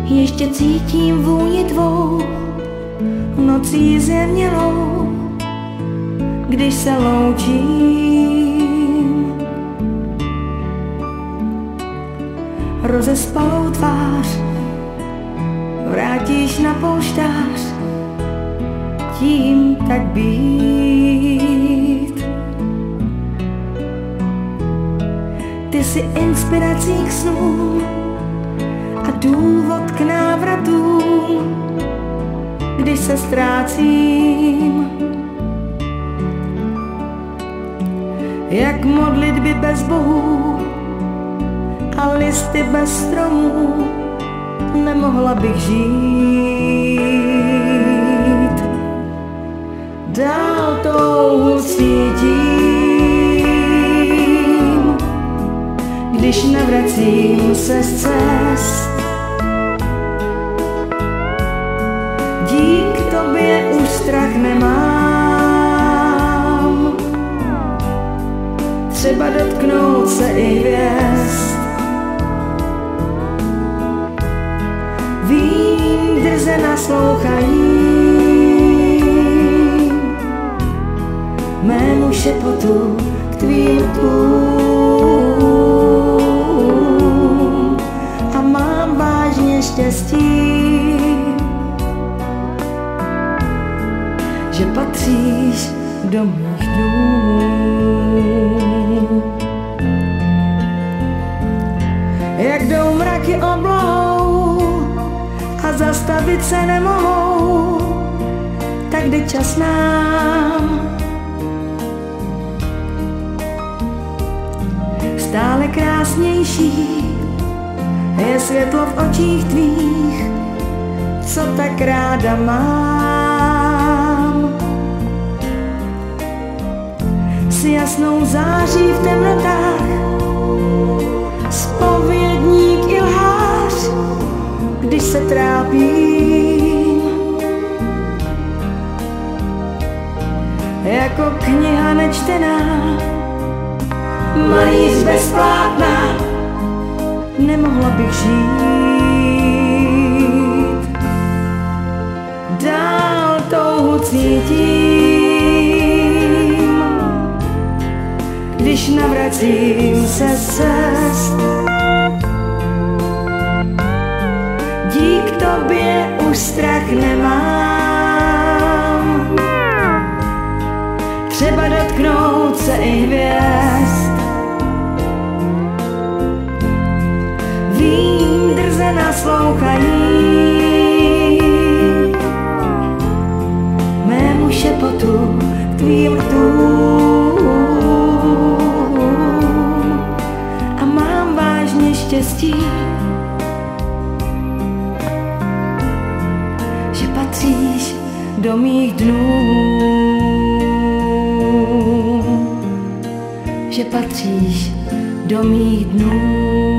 Ještě cítím vůni tvou nocí zjemnělou, když se loučím. Rozespalou tvář vrátíš na polštář, tím tak být. Ty jsi inspirací k snům a důvod k návratům, když se ztrácím. Jak modlitby bez bohů a listy bez stromů, nemohla bych žít. Dál touhu cítím, když navracím se z cest. Dík tobě už strach nemám, třeba dotknout se i hvězd. Vím, drze naslouchají mému šepotu k tvým rtům a mám vážně štěstí, že patříš do mých dnů. Jak jdou mraky oblohou a zastavit se nemohou, tak jde čas nám. Stále krásnější je světlo v očích tvých, co tak ráda mám. S jasnou září v temnotách, zpovědník i lhář, když se trápím. Jako kniha nečtená, malíř bez plátna, nemohla bych žít. Dál touhu cítím, když navracím se z cest. Dík tobě už strach nemám, třeba dotknout se i hvězd. Vím, drze naslouchají mému šepotu k tvým rtům a mám vážně štěstí, že patříš do mých dnů, že patříš do mých dnů.